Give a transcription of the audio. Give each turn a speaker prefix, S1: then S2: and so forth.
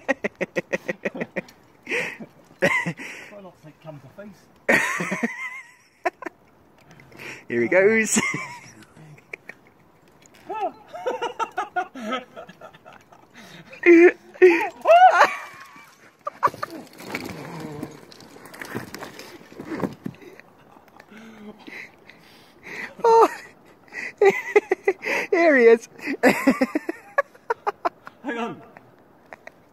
S1: Try not to come to face.
S2: Here he goes. Oh. Here he is.